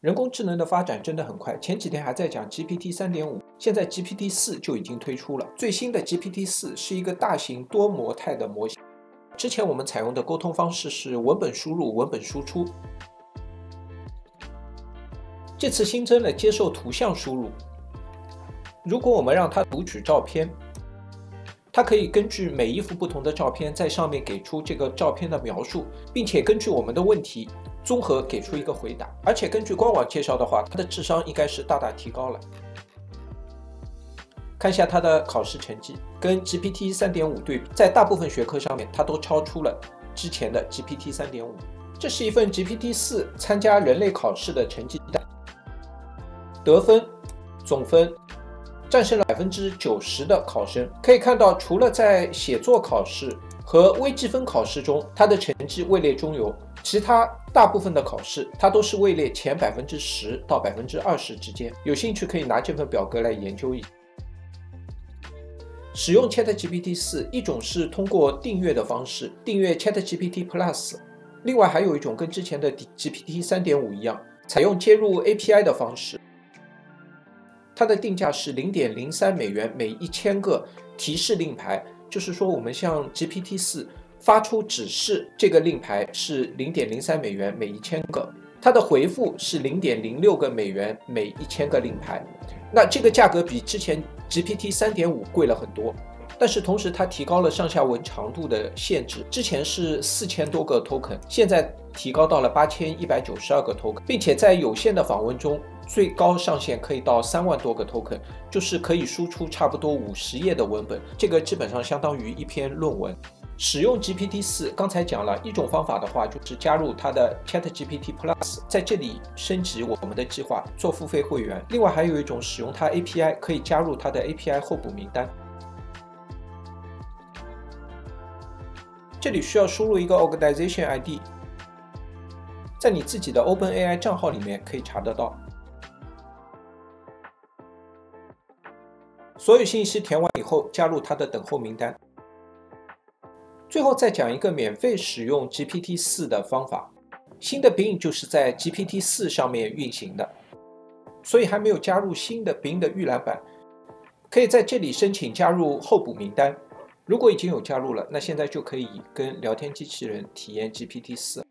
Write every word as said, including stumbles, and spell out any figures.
人工智能的发展真的很快，前几天还在讲 G P T 三点五， 现在 G P T 四 就已经推出了。最新的 G P T 四 是一个大型多模态的模型。之前我们采用的沟通方式是文本输入、文本输出，这次新增了接受图像输入。如果我们让它读取照片，它可以根据每一幅不同的照片，在上面给出这个照片的描述，并且根据我们的问题综合给出一个回答。而且根据官网介绍的话，它的智商应该是大大提高了。看一下它的考试成绩，跟 G P T 三点五 对比，在大部分学科上面，它都超出了之前的 G P T 三点五。这是一份 G P T 四 参加人类考试的成绩单，得分总分战胜了 百分之九十 的考生。可以看到，除了在写作考试和微积分考试中，它的成绩位列中游，其他大部分的考试它都是位列前 百分之十 到 百分之二十 之间。有兴趣可以拿这份表格来研究一下。使用 ChatGPT 四， 一种是通过订阅的方式，订阅 ChatGPT Plus， 另外还有一种跟之前的 G P T 三点五 一样，采用接入 A P I 的方式。它的定价是 零点零三美元每一千个提示令牌，就是说我们向 G P T 四 发出指示，这个令牌是 零点零三美元每一千个，它的回复是 零点零六个美元每一千个令牌。那这个价格比之前 G P T 三点五 贵了很多，但是同时它提高了上下文长度的限制，之前是四千多个 token， 现在提高到了八千一百九十二个 token， 并且在有限的访问中，最高上限可以到三万多个 token， 就是可以输出差不多五十页的文本，这个基本上相当于一篇论文。使用 G P T 四， 刚才讲了一种方法的话，就是加入它的 ChatGPT Plus， 在这里升级我们的计划，做付费会员。另外还有一种使用它 A P I， 可以加入它的 A P I 候补名单。这里需要输入一个 Organization I D， 在你自己的 OpenAI 账号里面可以查得到。所有信息填完以后，加入它的等候名单。最后再讲一个免费使用 G P T 四 的方法。新的 Bing 就是在 G P T 四 上面运行的，所以还没有加入新的 Bing 的预览版，可以在这里申请加入候补名单。如果已经有加入了，那现在就可以跟聊天机器人体验 G P T 四。